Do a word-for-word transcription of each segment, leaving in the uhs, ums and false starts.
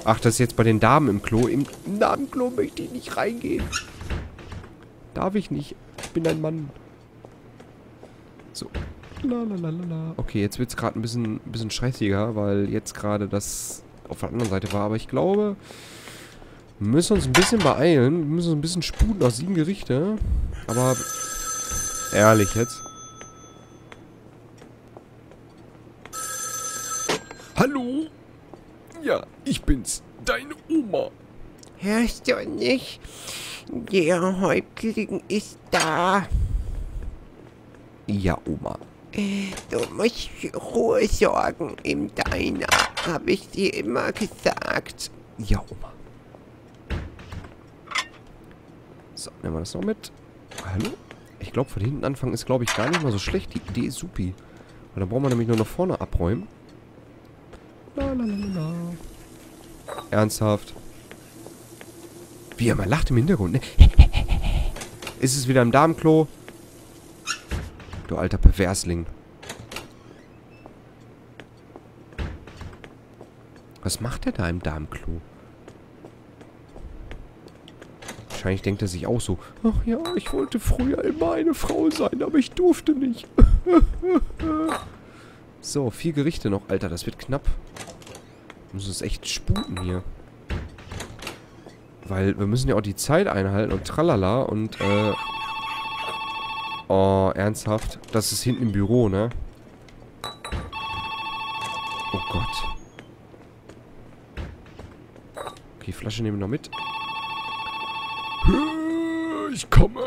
Ach, das ist jetzt bei den Damen im Klo. Im Damenklo möchte ich nicht reingehen. Darf ich nicht. Ich bin ein Mann. So. Lalalala. Okay, jetzt wird es gerade ein bisschen, ein bisschen stressiger, weil jetzt gerade das auf der anderen Seite war. Aber ich glaube, wir müssen uns ein bisschen beeilen. Wir müssen uns ein bisschen sputen aus sieben Gerichte. Aber ehrlich jetzt. Hallo? Ja, ich bin's. Deine Oma. Hörst du nicht? Der Häuptling ist da. Ja, Oma. Du musst für Ruhe sorgen im Diner, habe ich dir immer gesagt. Ja, Oma. So, nehmen wir das noch mit. Hallo? Ich glaube, von hinten anfangen ist, glaube ich, gar nicht mal so schlecht. Die Idee ist supi. Weil dann brauchen wir nämlich nur nach vorne abräumen. Lalalala. Ernsthaft? Wie er mal lacht im Hintergrund, ne? Ist es wieder im Damenklo? Du alter Perversling. Was macht der da im Damenklo? Wahrscheinlich denkt er sich auch so, ach ja, ich wollte früher immer eine Frau sein, aber ich durfte nicht. So, vier Gerichte noch. Alter, das wird knapp. Wir müssen es echt sputen hier. Weil wir müssen ja auch die Zeit einhalten und tralala und, äh... Oh, ernsthaft? Das ist hinten im Büro, ne? Oh Gott. Okay, Flasche nehmen wir noch mit. Ich komme.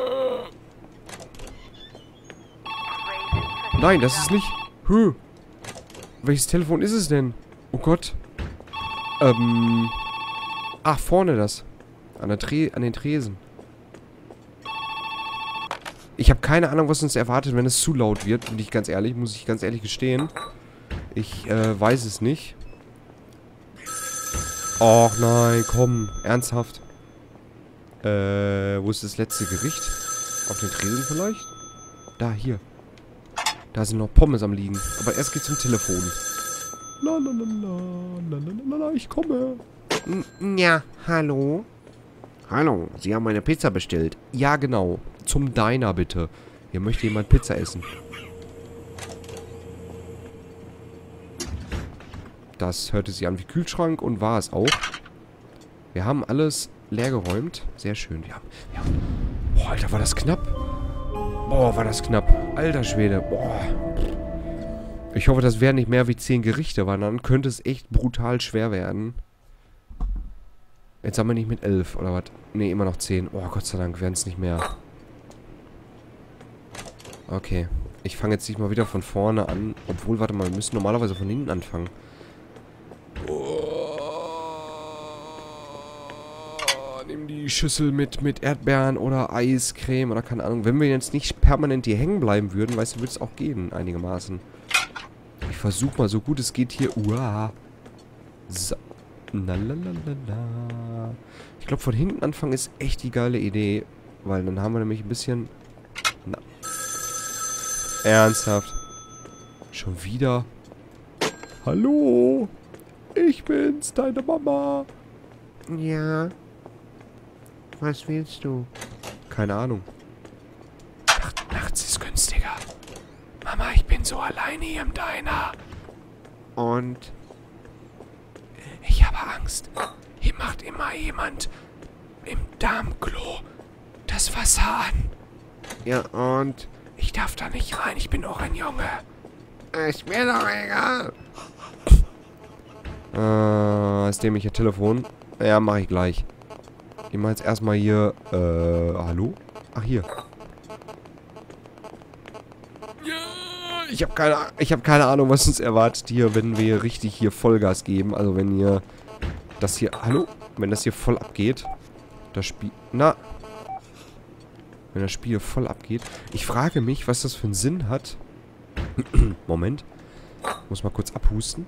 Nein, das ist nicht... Hö. Welches Telefon ist es denn? Oh Gott. Ähm... Ach, vorne das. An, der Tre an den Tresen. Ich habe keine Ahnung, was uns erwartet, wenn es zu laut wird. Bin ich ganz ehrlich, muss ich ganz ehrlich gestehen. Ich äh, weiß es nicht. Och nein, komm. Ernsthaft. Äh, wo ist das letzte Gericht? Auf den Tresen vielleicht? Da, hier. Da sind noch Pommes am liegen. Aber erst geht's zum Telefon. La la la la, la la la la, ich komme. N ja, hallo? Hallo, Sie haben eine Pizza bestellt. Ja, genau. Zum Diner, bitte. Hier möchte jemand Pizza essen. Das hörte sich an wie Kühlschrank und war es auch. Wir haben alles leer geräumt. Sehr schön. Wir haben, wir haben, boah, Alter, war das knapp. Boah, war das knapp. Alter Schwede. Boah. Ich hoffe, das wären nicht mehr wie zehn Gerichte, weil dann könnte es echt brutal schwer werden. Jetzt haben wir nicht mit elf, oder was? Ne, immer noch zehn. Oh, Gott sei Dank werden es nicht mehr. Okay. Ich fange jetzt nicht mal wieder von vorne an. Obwohl, warte mal, wir müssen normalerweise von hinten anfangen. Oh, nehmen die Schüssel mit, mit Erdbeeren oder Eiscreme oder keine Ahnung. Wenn wir jetzt nicht permanent hier hängen bleiben würden, weißt du, würde es auch gehen, einigermaßen. Ich versuche mal, so gut es geht hier. Uah. So. Lalalala. Ich glaube, von hinten anfangen ist echt die geile Idee. Weil dann haben wir nämlich ein bisschen... Na. Ernsthaft. Schon wieder? Hallo? Ich bin's, deine Mama. Ja. Was willst du? Keine Ahnung. Nacht, nachts ist günstiger. Mama, ich bin so alleine hier im Diner. Und? Ich habe Angst. Hier macht immer jemand im Darmklo das Wasser an. Ja, und? Ich darf da nicht rein, ich bin auch ein Junge. Ist mir doch egal. Äh, das dämliche Telefon. Ja, mache ich gleich. Ich mache jetzt erstmal hier, äh, hallo? Ach, hier. Ja, ich habe keine, ich hab keine Ahnung, was uns erwartet hier, wenn wir richtig hier Vollgas geben. Also, wenn ihr das hier, hallo? Wenn das hier voll abgeht. Das Spiel, na. Wenn das Spiel voll abgeht. Ich frage mich, was das für einen Sinn hat. Moment. Muss mal kurz abhusten.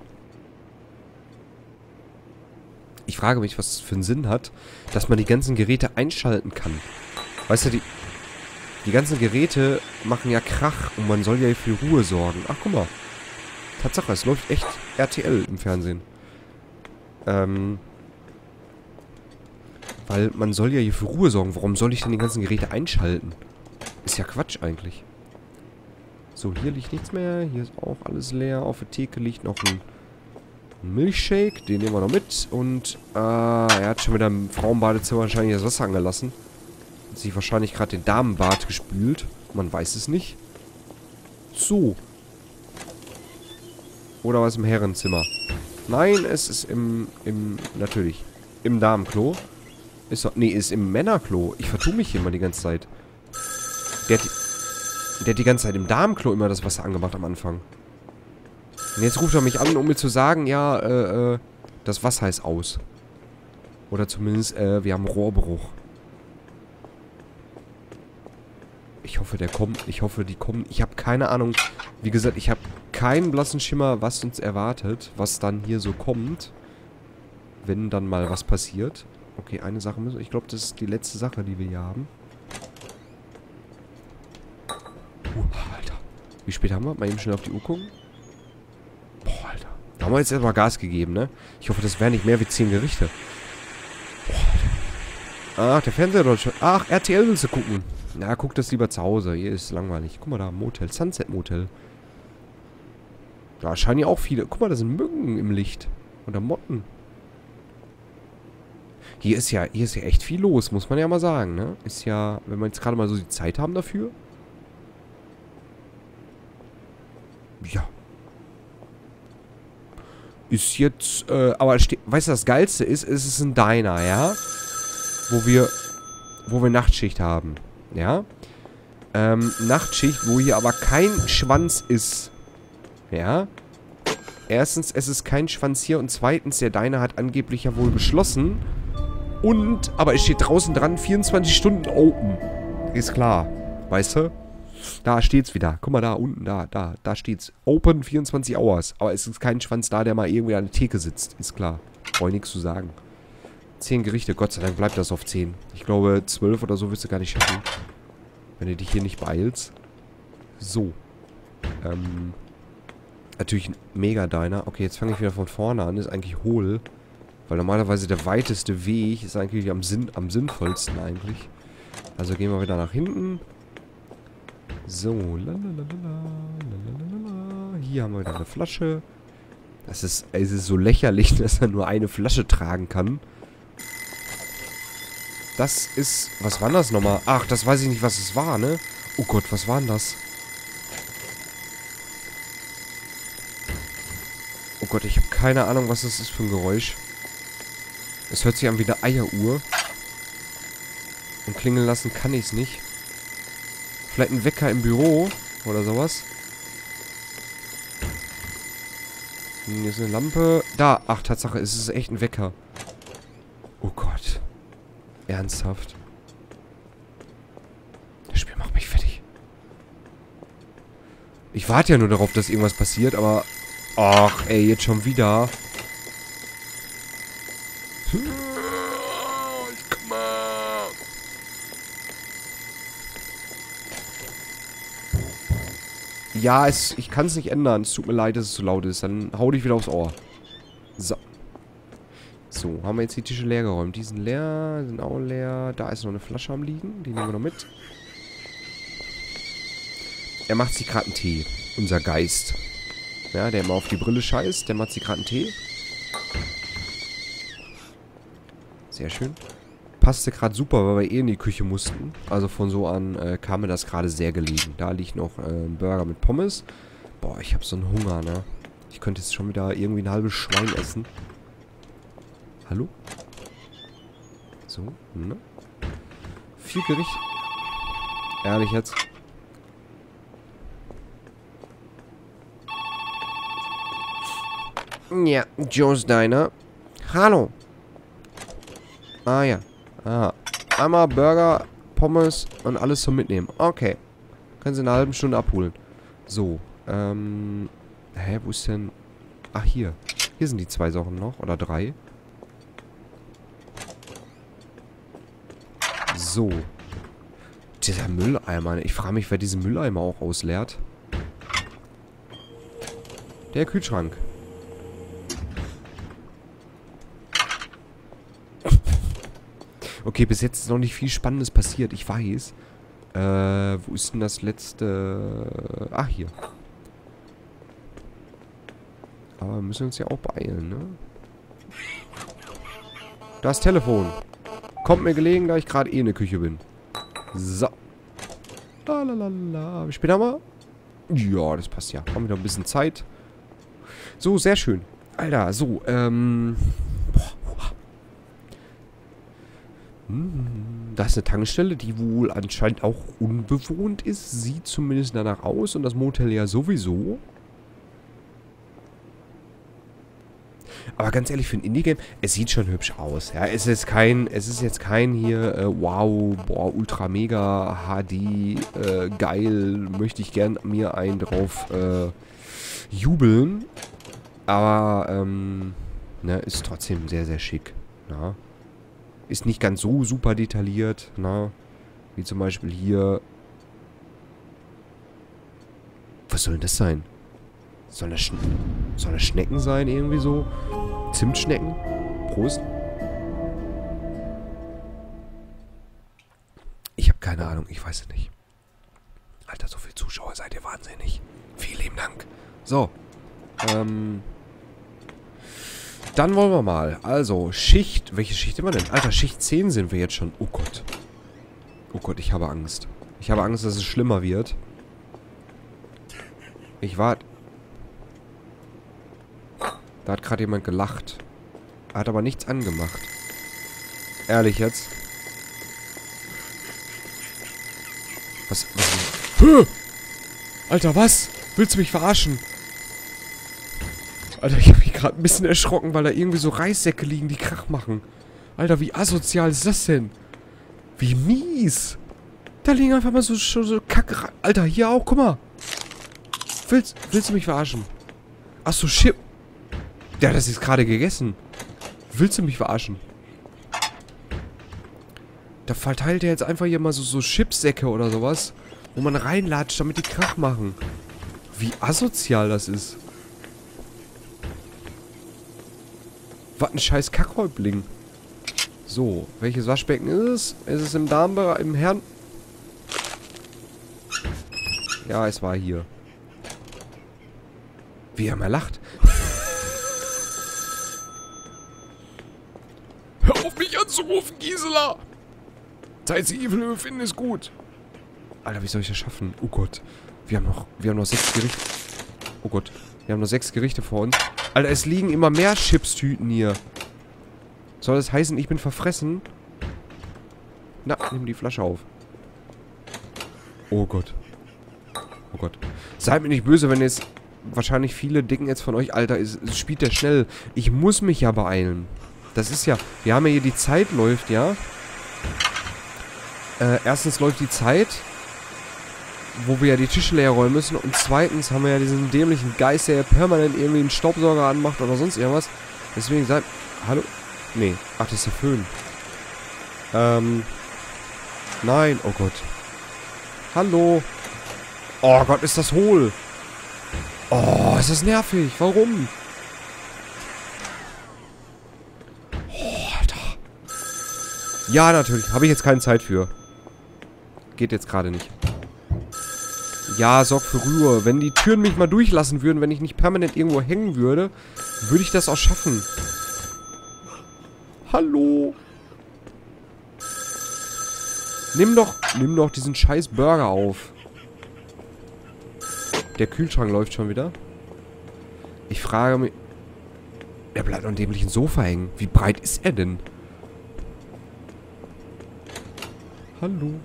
Ich frage mich, was es für einen Sinn hat, dass man die ganzen Geräte einschalten kann. Weißt du, die, die ganzen Geräte machen ja Krach und man soll ja für Ruhe sorgen. Ach, guck mal. Tatsache, es läuft echt R T L im Fernsehen. Ähm, Weil man soll ja hier für Ruhe sorgen. Warum soll ich denn die ganzen Geräte einschalten? Ist ja Quatsch eigentlich. So, hier liegt nichts mehr. Hier ist auch alles leer. Auf der Theke liegt noch ein Milchshake. Den nehmen wir noch mit. Und, äh, er hat schon wieder im Frauenbadezimmer wahrscheinlich das Wasser angelassen. Hat sich wahrscheinlich gerade den Damenbad gespült. Man weiß es nicht. So. Oder was im Herrenzimmer? Nein, es ist im, im, natürlich, im Damenklo. Ist doch, nee, ist im Männerklo. Ich vertue mich hier immer die ganze Zeit. Der hat, der hat die ganze Zeit im Damenklo immer das Wasser angemacht am Anfang. Und jetzt ruft er mich an, um mir zu sagen, ja, äh, äh, das Wasser ist aus. Oder zumindest, äh, wir haben Rohrbruch. Ich hoffe, der kommt. Ich hoffe, die kommen. Ich habe keine Ahnung. Wie gesagt, ich habe keinen blassen Schimmer, was uns erwartet. Was dann hier so kommt. Wenn dann mal was passiert. Okay, eine Sache müssen wir. Ich glaube, das ist die letzte Sache, die wir hier haben. Uh, Alter. Wie spät haben wir? Mal eben schnell auf die Uhr gucken. Boah, Alter. Da haben wir jetzt erstmal Gas gegeben, ne? Ich hoffe, das wären nicht mehr wie zehn Gerichte. Boah, Alter. Ach, der Fernseher dort schon. Ach, R T L willst du gucken. Na, guck das lieber zu Hause. Hier ist langweilig. Guck mal da, Motel. Sunset Motel. Da scheinen ja auch viele. Guck mal, da sind Mücken im Licht. Oder Motten. Hier ist ja, hier ist ja echt viel los, muss man ja mal sagen, ne? Ist ja, wenn wir jetzt gerade mal so die Zeit haben dafür. Ja. Ist jetzt, äh, aber weißt du, das Geilste ist, ist es ein Diner, ja? Wo wir, wo wir Nachtschicht haben. Ja. Ähm, Nachtschicht, wo hier aber kein Schwanz ist. Ja. Erstens, es ist kein Schwanz hier. Und zweitens, der Diner hat angeblich ja wohl geschlossen. Und, aber es steht draußen dran, vierundzwanzig Stunden open. Ist klar. Weißt du? Da steht's wieder. Guck mal da, unten, da, da, da steht's. Open vierundzwanzig Hours. Aber es ist kein Schwanz da, der mal irgendwie an der Theke sitzt. Ist klar. Brauche ich nichts zu sagen. zehn Gerichte, Gott sei Dank bleibt das auf zehn. Ich glaube, zwölf oder so wirst du gar nicht schaffen. Wenn du dich hier nicht beeilst. So. Ähm. Natürlich ein Mega-Diner. Okay, jetzt fange ich wieder von vorne an. Ist eigentlich hohl. Weil normalerweise der weiteste Weg ist eigentlich am, Sinn, am sinnvollsten eigentlich. Also gehen wir wieder nach hinten. So. Lalalala, lalalala. Hier haben wir wieder eine Flasche. Das ist, es ist so lächerlich, dass er nur eine Flasche tragen kann. Das ist... Was war das nochmal? Ach, das weiß ich nicht, was es war, ne? Oh Gott, was war denn das? Oh Gott, ich habe keine Ahnung, was das ist für ein Geräusch. Es hört sich an wie eine Eieruhr. Und klingeln lassen kann ich es nicht. Vielleicht ein Wecker im Büro oder sowas. Hier ist eine Lampe. Da, ach, Tatsache, es ist echt ein Wecker. Oh Gott. Ernsthaft. Das Spiel macht mich fertig. Ich warte ja nur darauf, dass irgendwas passiert, aber... Ach, ey, jetzt schon wieder. Ja, es, ich kann es nicht ändern. Es tut mir leid, dass es zu laut ist. Dann hau dich wieder aufs Ohr. So. So, haben wir jetzt die Tische leer geräumt. Die sind leer, sind auch leer. Da ist noch eine Flasche am Liegen. Die nehmen wir noch mit. Er macht sich gerade einen Tee. Unser Geist. Ja, der immer auf die Brille scheißt. Der macht sich gerade einen Tee. Sehr schön. Passte gerade super, weil wir eh in die Küche mussten. Also von so an äh, kam mir das gerade sehr gelegen. Da liegt noch äh, ein Burger mit Pommes. Boah, ich habe so einen Hunger, ne? Ich könnte jetzt schon wieder irgendwie ein halbes Schwein essen. Hallo? So, ne? Vier Gerichte. Ehrlich jetzt. Ja, Joe's Diner. Hallo. Ah ja. Ah. Einmal Burger, Pommes und alles zum Mitnehmen. Okay. Können Sie in einer halben Stunde abholen. So. Ähm. Hä, wo ist denn... Ach, hier. Hier sind die zwei Sachen noch. Oder drei. So. Dieser Mülleimer. Ich frage mich, wer diesen Mülleimer auch ausleert. Der Kühlschrank. Okay, bis jetzt ist noch nicht viel Spannendes passiert. Ich weiß. Äh, wo ist denn das letzte... Ach, hier. Aber wir müssen uns ja auch beeilen, ne? Das Telefon. Kommt mir gelegen, da ich gerade eh in der Küche bin. So. Lalalala. Wie spät haben wir? Ja, das passt ja. Haben wir noch ein bisschen Zeit. So, sehr schön. Alter, so, ähm... Boah. Hm, da ist eine Tankstelle, die wohl anscheinend auch unbewohnt ist. Sieht zumindest danach aus. Und das Motel ja sowieso. Aber ganz ehrlich, für ein Indie-Game, es sieht schon hübsch aus. Ja, es ist kein, es ist jetzt kein hier, äh, wow, boah, ultra mega H D, äh, geil, möchte ich gern mir einen drauf, äh, jubeln. Aber, ähm, ne, ist trotzdem sehr, sehr schick, na. Ist nicht ganz so super detailliert, na. Wie zum Beispiel hier. Was soll denn das sein? Soll das, Schn soll das Schnecken sein, irgendwie so? Zimtschnecken? Prost. Ich habe keine Ahnung, ich weiß es nicht. Alter, so viele Zuschauer, seid ihr wahnsinnig. Vielen lieben Dank. So. Ähm. Dann wollen wir mal. Also, Schicht. Welche Schicht immer denn? Alter, Schicht zehn sind wir jetzt schon. Oh Gott. Oh Gott, ich habe Angst. Ich habe Angst, dass es schlimmer wird. Ich warte. Da hat gerade jemand gelacht. Er hat aber nichts angemacht. Ehrlich jetzt. Was? was Höh! Alter, was? Willst du mich verarschen? Alter, ich habe mich gerade ein bisschen erschrocken, weil da irgendwie so Reissäcke liegen, die Krach machen. Alter, wie asozial ist das denn? Wie mies. Da liegen einfach mal so, so, so Kacke. Alter, hier auch, guck mal. Willst, willst du mich verarschen? Achso, shit. Der hat das jetzt gerade gegessen. Willst du mich verarschen? Da verteilt er jetzt einfach hier mal so, so Chipsäcke oder sowas, wo man reinlatscht, damit die Krach machen. Wie asozial das ist. Was ein scheiß Kackhäuptling. So, welches Waschbecken ist es? Ist es im Darmbereich, im Herrn... Ja, es war hier. Wie er mal lacht. Hör auf mich anzurufen, Gisela! Zeit sie Evil befinden ist gut. Alter, wie soll ich das schaffen? Oh Gott. Wir haben noch, wir haben noch sechs Gerichte. Oh Gott. Wir haben noch sechs Gerichte vor uns. Alter, es liegen immer mehr Chipstüten hier. Soll das heißen, ich bin verfressen? Na, nimm die Flasche auf. Oh Gott. Oh Gott. Seid mir nicht böse, wenn jetzt wahrscheinlich viele denken jetzt von euch, Alter, es, es spielt der schnell. Ich muss mich ja beeilen. Das ist ja... Wir haben ja hier die Zeit läuft, ja. Äh, erstens läuft die Zeit, wo wir ja die Tische leer räumen müssen. Und zweitens haben wir ja diesen dämlichen Geist, der ja permanent irgendwie einen Staubsauger anmacht oder sonst irgendwas. Deswegen seid... Hallo? Nee. Ach, das ist der Föhn. Ähm... Nein. Oh Gott. Hallo? Oh Gott, ist das hohl. Oh, ist das nervig. Warum? Oh, Alter. Ja, natürlich. Habe ich jetzt keine Zeit für. Geht jetzt gerade nicht. Ja, sorg für Ruhe. Wenn die Türen mich mal durchlassen würden, wenn ich nicht permanent irgendwo hängen würde, würde ich das auch schaffen. Hallo? Nimm doch, nimm doch diesen scheiß Burger auf. Der Kühlschrank läuft schon wieder. Ich frage mich... Er bleibt an dem dämlichen Sofa hängen. Wie breit ist er denn? Hallo?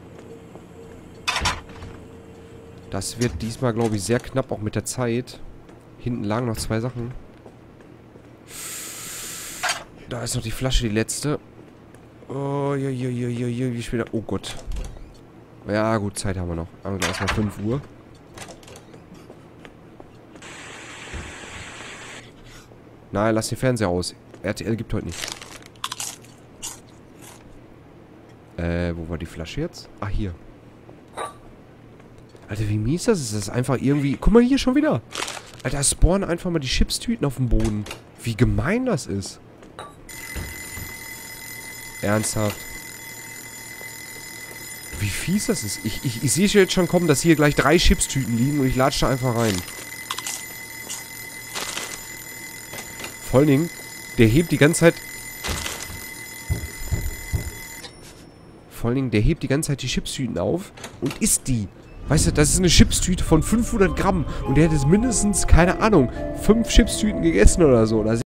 Das wird diesmal, glaube ich, sehr knapp, auch mit der Zeit. Hinten lagen noch zwei Sachen. Da ist noch die Flasche, die letzte. Oh, je, je, je, je, je, wie später. Oh Gott. Ja, gut, Zeit haben wir noch. Aber erstmal fünf Uhr. Nein, lass den Fernseher aus. R T L gibt heute nicht. Äh, wo war die Flasche jetzt? Ach, hier. Alter, wie mies das ist. Das ist einfach irgendwie... Guck mal hier schon wieder. Alter, spawnen einfach mal die Chipstüten auf dem Boden. Wie gemein das ist. Ernsthaft. wie fies das ist. Ich, ich, ich sehe jetzt schon kommen, dass hier gleich drei Chipstüten liegen und ich latsche da einfach rein. Vor allen Dingen, der hebt die ganze Zeit... Vor allen Dingen, der hebt die ganze Zeit die Chipstüten auf und isst die. Weißt du, das ist eine Chipstüte von fünfhundert Gramm und der hat jetzt mindestens, keine Ahnung, fünf Chipstüten gegessen oder so. Da